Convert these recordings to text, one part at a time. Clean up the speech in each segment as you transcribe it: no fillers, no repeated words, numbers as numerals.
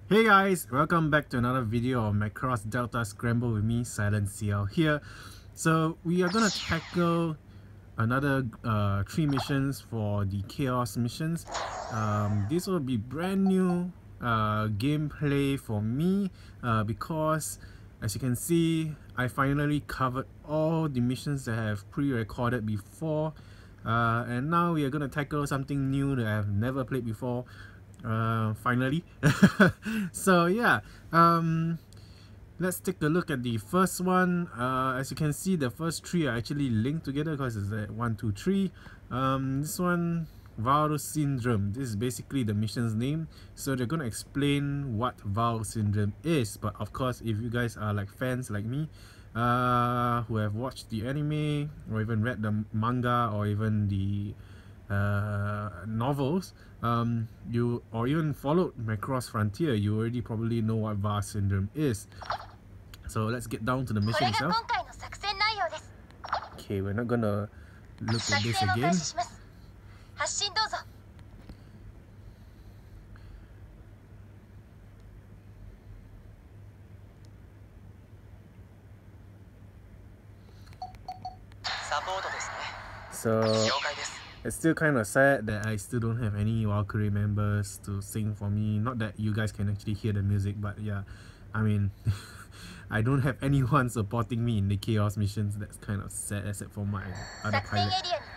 Hey guys, welcome back to another video of Macross Delta Scramble with me, SilentCiel here. So we are gonna tackle another 3 missions for the Chaos missions. This will be brand new gameplay for me because as you can see, I finally covered all the missions that I have pre-recorded before, and now we are gonna tackle something new that I have never played before. Finally. So yeah, let's take a look at the first one. As you can see, the first 3 are actually linked together because it's at 1, 2, 3. This one, Virus Syndrome, this is basically the mission's name, so they're gonna explain what Virus Syndrome is. But of course, if you guys are like fans like me, who have watched the anime or even read the manga or even the novels, you or even followed Macross Frontier, you already probably know what Virus Syndrome is. So let's get down to the mission itself. Okay, we're not gonna look at this again. So it's still kind of sad that I still don't have any Valkyrie members to sing for me. Not that you guys can actually hear the music, but yeah, I mean, I don't have anyone supporting me in the Chaos missions. That's kind of sad, except for my other pilot.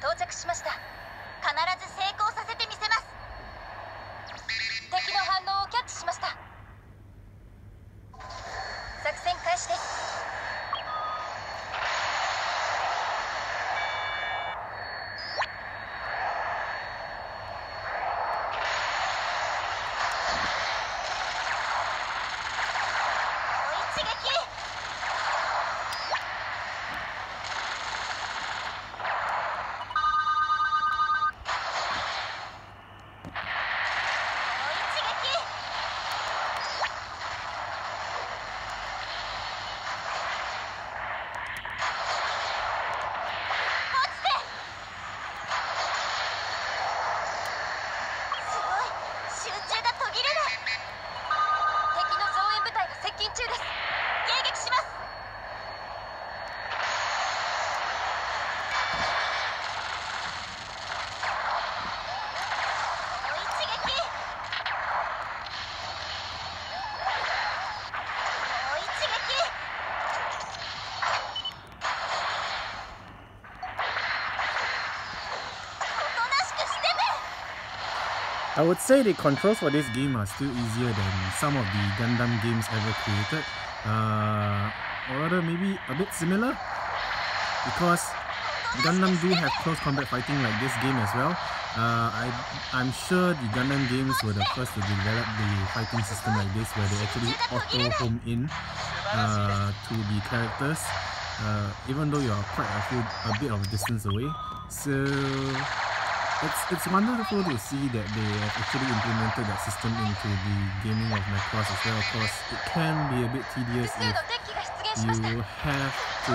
I would say the controls for this game are still easier than some of the Gundam games ever created, or rather maybe a bit similar, because Gundam do have close combat fighting like this game as well. I'm sure the Gundam games were the first to develop the fighting system like this, where they actually auto home in to the characters, even though you're quite a bit of distance away. So it's wonderful to see that they have actually implemented that system into the gaming of Macross as well. Of course, it can be a bit tedious if you have to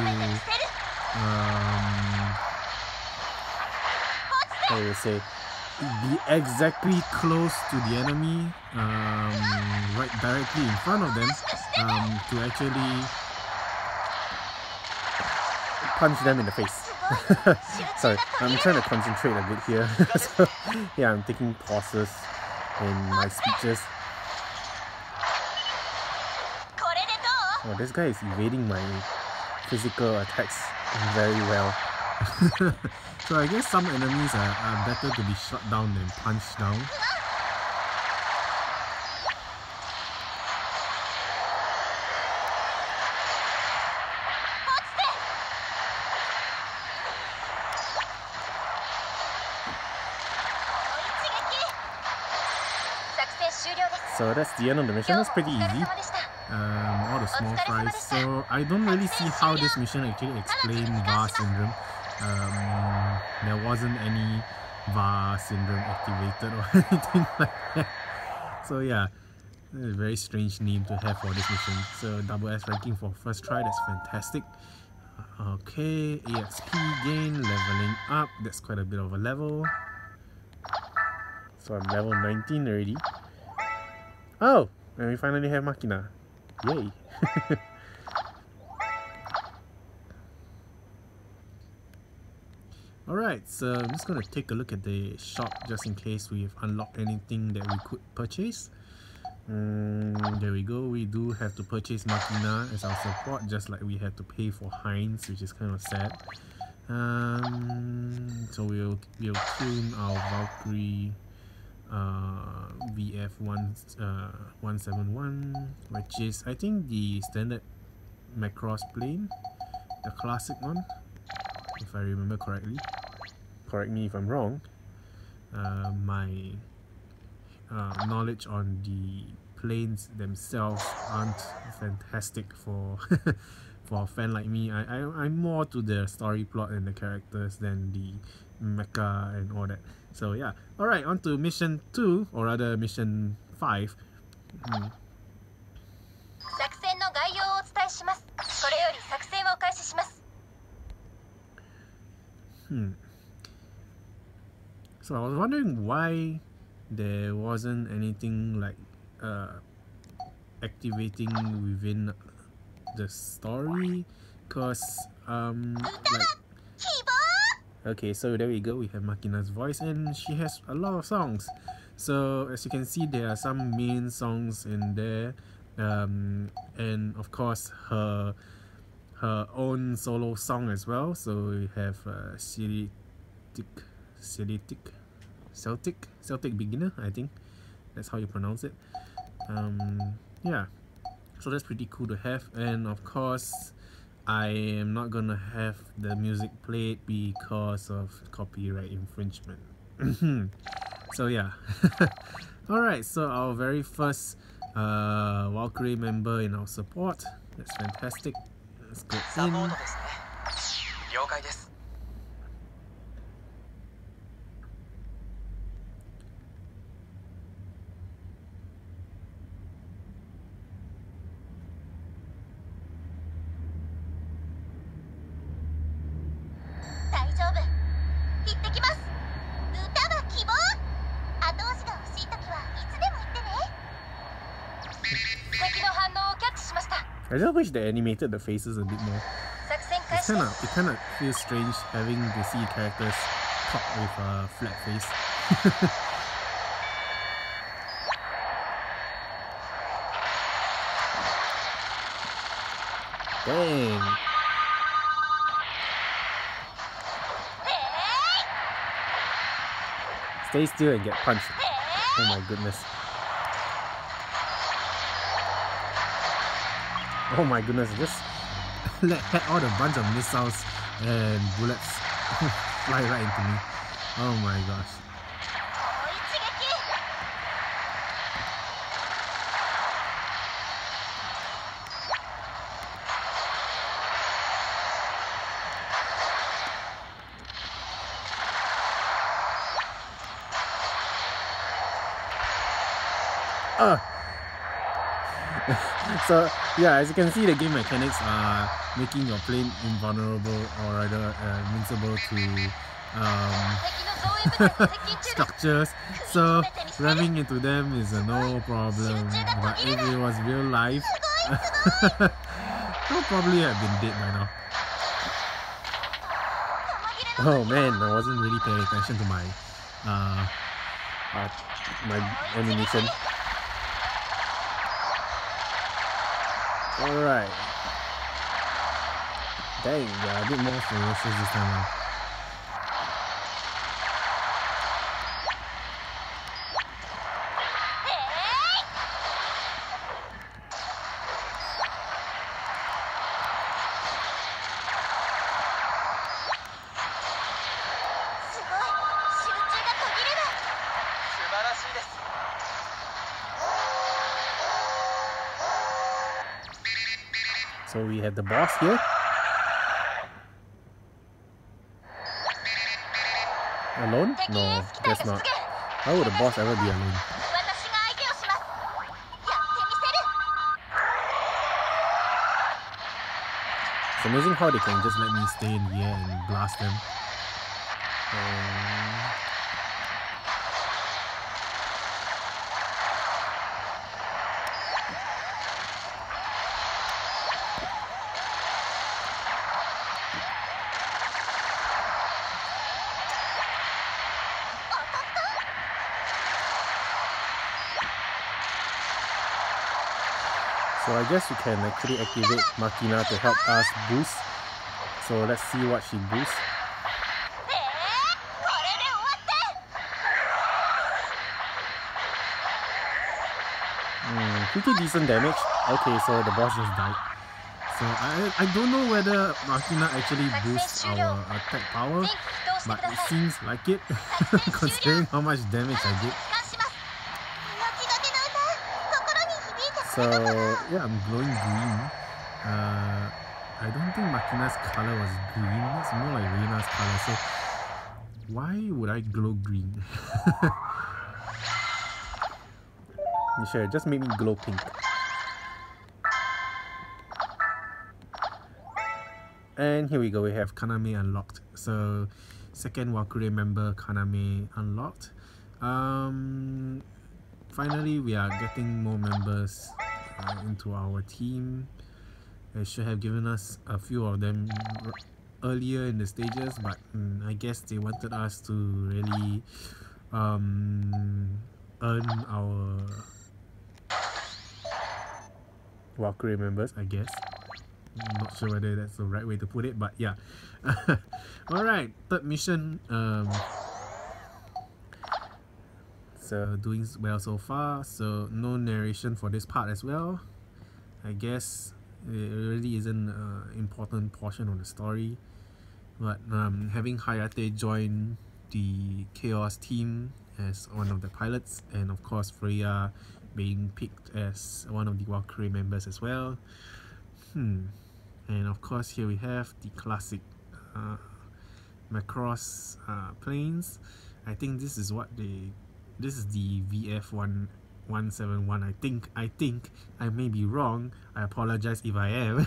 how do you say, be exactly close to the enemy, right directly in front of them, to actually punch them in the face. Sorry, I'm trying to concentrate a bit here. So yeah, I'm taking pauses in my speeches. Oh, this guy is evading my physical attacks very well. So I guess some enemies are better to be shot down than punched down. So that's the end of the mission. That's pretty easy. All the small fries. So I don't really see how this mission actually explains Virus Syndrome. There wasn't any Virus Syndrome activated or anything like that. So yeah, a very strange name to have for this mission. So double S ranking for first try, that's fantastic. Okay, EXP gain, leveling up, that's quite a bit of a level. So I'm level 19 already. Oh, And we finally have Machina. Yay! Alright, so I'm just gonna take a look at the shop just in case we've unlocked anything that we could purchase. There we go, we do have to purchase Machina as our support, just like we had to pay for Heinz, which is kind of sad. So we'll tune our Valkyrie VF171, which is I think the standard Macross plane, the classic one, if I remember correctly. Correct me if I'm wrong. My knowledge on the planes themselves aren't fantastic for for a fan like me. I'm more to the story plot and the characters than the mecha and all that. So yeah, alright, on to mission 2, or rather mission 5. So I was wondering why there wasn't anything like activating within the story, cause like, okay, so there we go, we have Machina's voice and she has a lot of songs. So as you can see, there are some main songs in there, and of course her own solo song as well. So we have Celtic Beginner, I think that's how you pronounce it. Yeah, so that's pretty cool to have. And of course I am not gonna have the music played because of copyright infringement. So yeah. Alright, so our very first Valkyrie member in our support. That's fantastic. Let's go in. I just wish they animated the faces a bit more. It kind of feels strange having to see characters talk with a flat face. Dang! Stay still and get punched. Oh my goodness. Oh my goodness, just let all the bunch of missiles and bullets fly right into me. Oh my gosh. So yeah, as you can see, the game mechanics are making your plane invulnerable, or rather invincible to structures. So ramming into them is no problem. But if it was real life, I'll probably have been dead by now. Oh man, I wasn't really paying attention to my ammunition. Alright. Dang, yeah, a bit more ferocious this time around. So we have the boss here. Alone? No, guess not. How would a boss ever be alone? It's amazing how they can just let me stay in the air and blast them. So I guess we can actually activate Machina to help us boost. So let's see what she boosts. Pretty decent damage. Okay, so the boss just died. So I don't know whether Machina actually boosts our attack power, but it seems like it, considering how much damage I did. So yeah, I'm glowing green. I don't think Machina's color was green. It's more like Reina's color. So why would I glow green? Sure, just make me glow pink. And here we go, we have Kaname unlocked. So second Valkyrie member Kaname unlocked. Finally we are getting more members into our team. They should have given us a few of them earlier in the stages, but I guess they wanted us to really earn our Valkyrie members, I guess. I'm not sure whether that's the right way to put it, but yeah. Alright, third mission. So doing well so far, so no narration for this part as well. I guess it really isn't an important portion of the story, but having Hayate join the Chaos team as one of the pilots, and of course Freya being picked as one of the Valkyrie members as well. And of course here we have the classic Macross planes. I think this is what this is the VF1171. I think I may be wrong. I apologize if I am.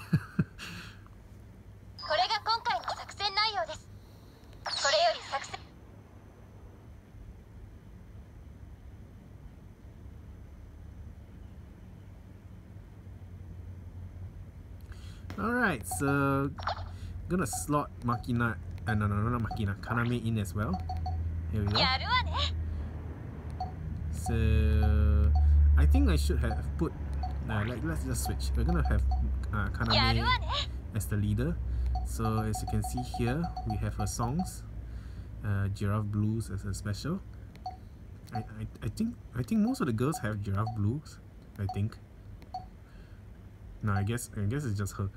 Alright, so gonna slot Machina, no, not Machina, Kaname in as well. Here we go. So I think I should have put, let's just switch. We're gonna have Kaname as the leader. So as you can see here, we have her songs, Giraffe Blues as a special. I think most of the girls have Giraffe Blues. I think. No, I guess it's just her.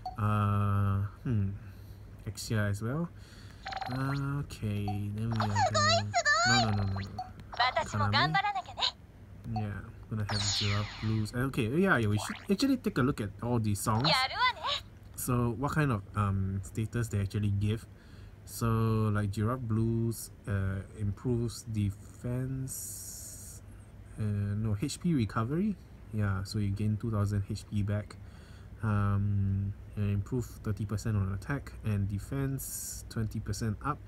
Exia as well. Okay, then we are gonna... No. Kaname. Yeah, gonna have Giraffe Blues. Okay, yeah, we should actually take a look at all these songs. So what kind of status they actually give. So like Giraffe Blues improves defense, no, HP recovery. Yeah, so you gain 2000 HP back. And improve 30% on attack and defense 20% up.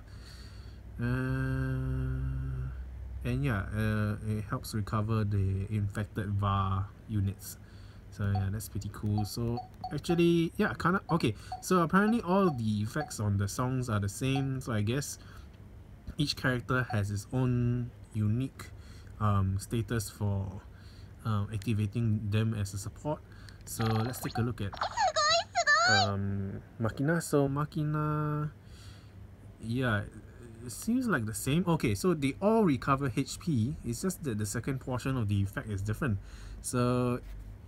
And yeah, it helps recover the infected VAR units. So yeah, that's pretty cool. So actually, yeah, kinda okay. So apparently all the effects on the songs are the same. So I guess each character has its own unique status for activating them as a support. So let's take a look at Machina. So Machina, yeah, it seems like the same. Okay, so they all recover HP. It's just that the second portion of the effect is different. So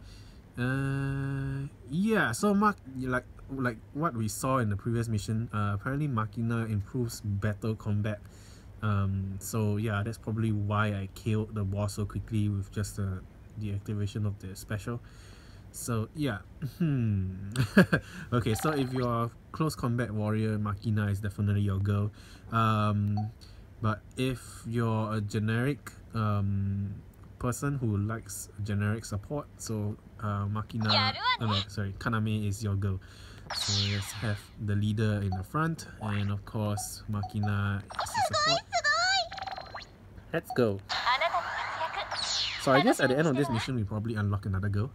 yeah, so like what we saw in the previous mission, apparently Machina improves battle combat. So yeah, that's probably why I killed the boss so quickly with just the activation of the special. So yeah. Okay, so if you're a close combat warrior, Machina is definitely your girl. But if you're a generic person who likes generic support, so Machina, Kaname is your girl. So let's have the leader in the front, and of course Machina is the support. Let's go. So I guess at the end of this mission we probably unlock another girl.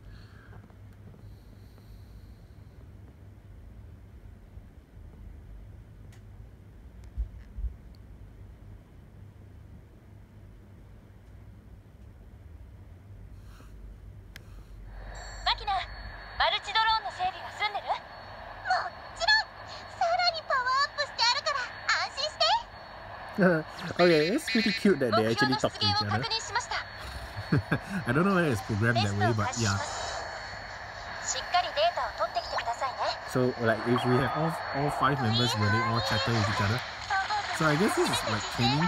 Okay, it's pretty cute that they actually talk to each other. I don't know whether it's programmed that way, but yeah. So like if we have all 5 members, will they all chatter with each other? So I guess this is like training.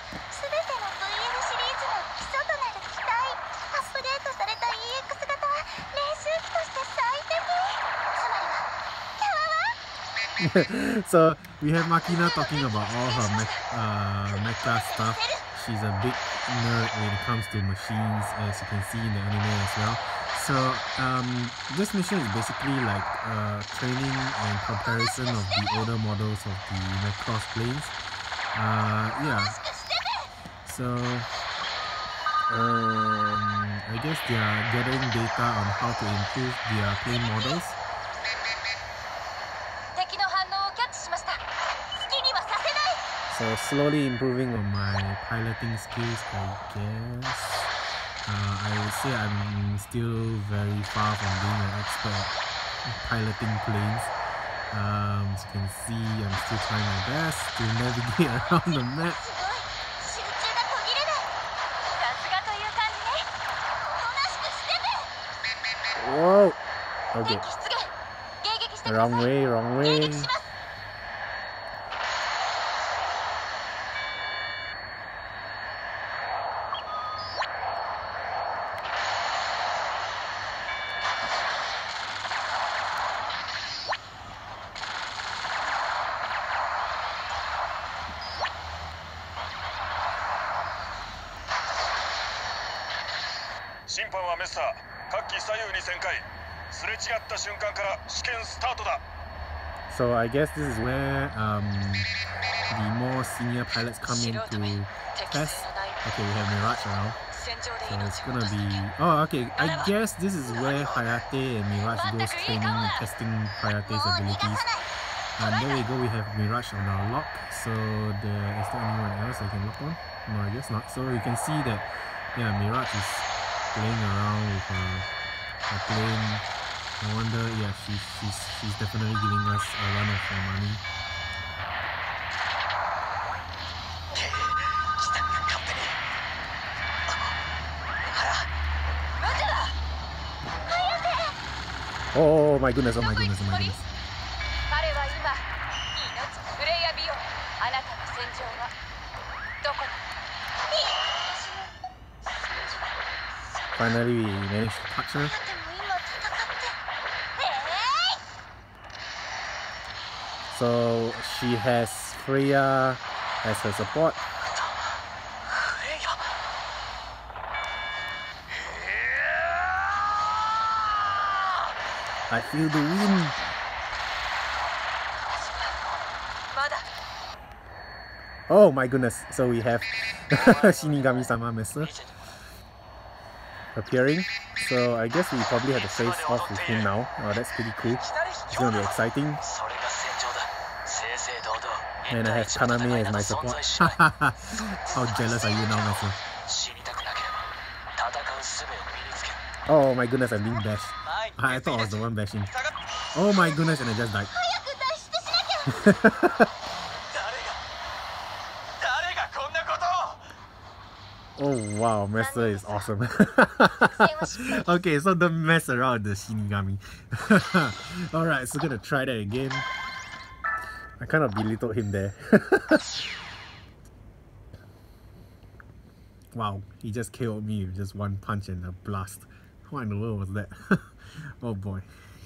So we have Makina talking about all her mecha stuff. She's a big nerd when it comes to machines, as you can see in the anime as well. So this mission is basically like training and comparison of the older models of the Macross planes. Yeah. So I guess they are gathering data on how to improve their plane models. So slowly improving on my piloting skills, I guess. I would say I'm still very far from being an expert at piloting planes. As you can see, I'm still trying my best to navigate around the map. Whoa! Okay. Wrong way, wrong way. So I guess this is where the more senior pilots come in to test. Okay, we have Mirage around. So it's gonna be... Oh, okay. I guess this is where Hayate and Mirage goes training and testing Hayate's abilities. And there we go, we have Mirage on our lock. So is there anyone else I can lock on? No, I guess not. So you can see that, yeah, Mirage is playing around with her plane. I wonder, yeah, she's definitely giving us a run of her money. Oh my goodness, oh my goodness, oh my goodness. Finally we managed to touch her. So she has Freya as her support. I feel the wind. Oh my goodness, so we have Shinigami-sama Mesa appearing. So I guess we probably have to face off with him now. Oh, that's pretty cool. It's gonna be exciting. And I have Kaname as my support. How jealous are you now, Mesa? Oh my goodness, I'm being bashed. I thought I was the one bashing. Oh my goodness, and I just died. Oh wow, Mesa is awesome. Okay, so don't mess around with the Shinigami. Alright, so gonna try that again. I kind of belittled him there. Wow, he just KO'd me with just one punch and a blast. What in the world was that? Oh boy.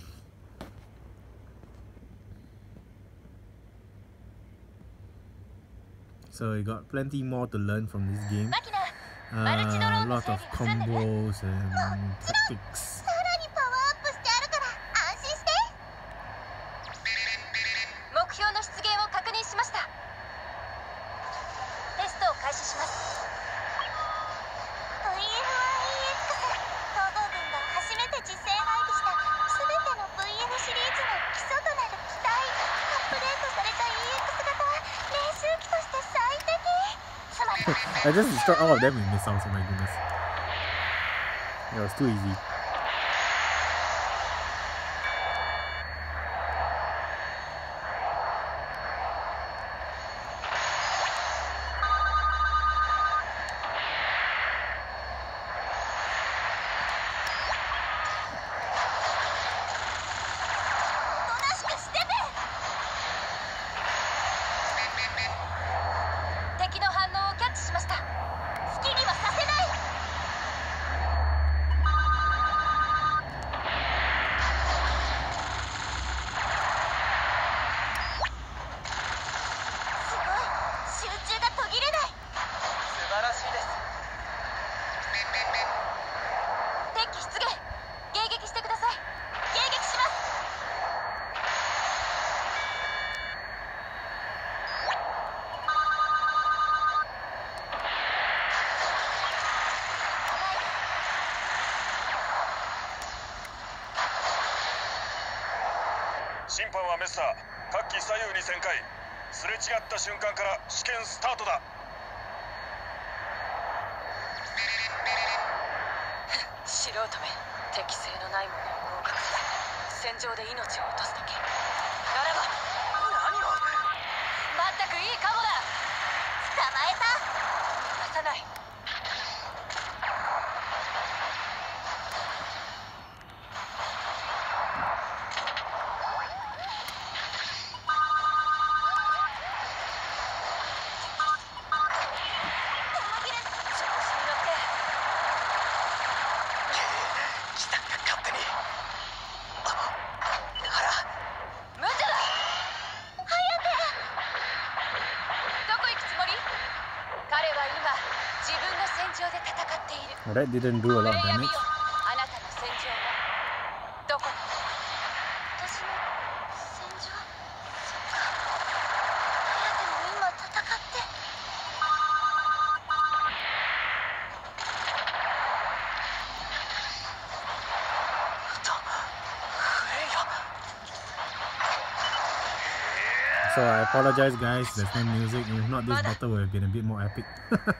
So we got plenty more to learn from this game. A lot of combos and tactics. I just destroyed all of them with missiles, oh my goodness. It was too easy. 審判はメスター。各機左右に旋回。すれ違った瞬間から試験スタートだ。 素人め、適性のないものを合格させ、戦場で命を落とすだけ。ならば何を。まったくいいカモだ。捕まえた。逃さない。 Well, that didn't do a lot of damage. So I apologize guys, there's no music. If not, this battle would have been a bit more epic.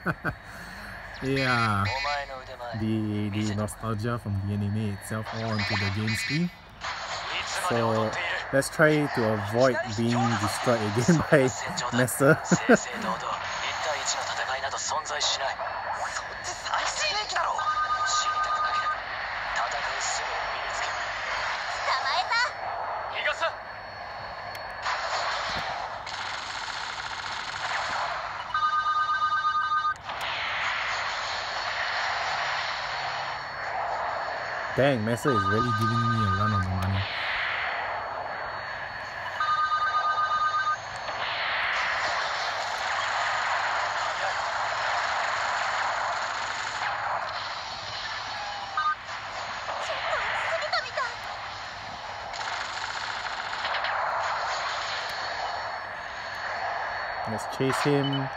Yeah, the nostalgia from the anime itself all onto the game screen. So let's try to avoid being destroyed again by Messer. Dang, Messer is really giving me a run on the money. Let's chase him.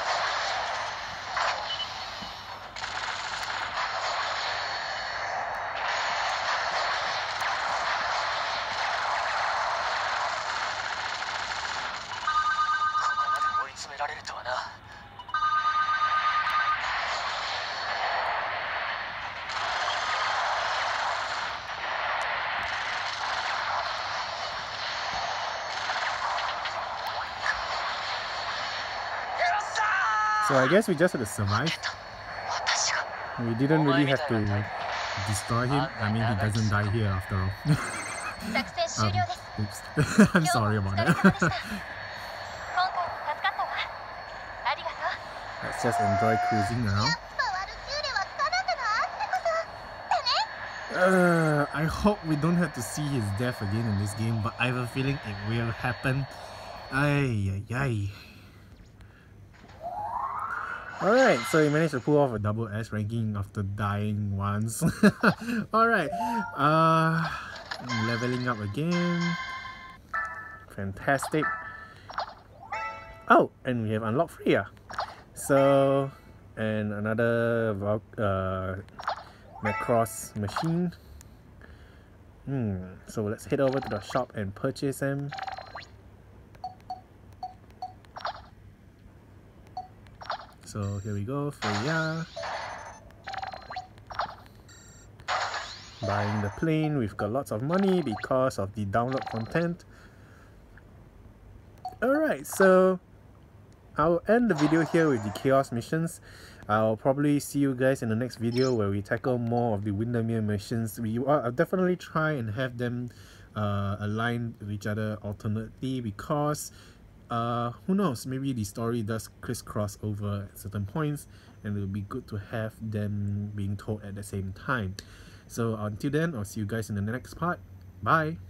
So I guess we just had to survive. We didn't really have to destroy him. I mean, he doesn't die here after all. Oops. I'm sorry about that. Let's just enjoy cruising around. I hope we don't have to see his death again in this game, but I have a feeling it will happen. Ay, ay, ay. Alright, so we managed to pull off a double S ranking after dying once. Alright, leveling up again. Fantastic. Oh, and we have unlocked Freya. So, and another Macross machine. So let's head over to the shop and purchase them. So here we go, Freya. Buying the plane, we've got lots of money because of the download content. Alright, so I'll end the video here with the Chaos missions. I'll probably see you guys in the next video where we tackle more of the Windermere missions. I'll definitely try and have them aligned with each other alternately because who knows, maybe the story does crisscross over at certain points and it will be good to have them being told at the same time. So until then, I'll see you guys in the next part. Bye!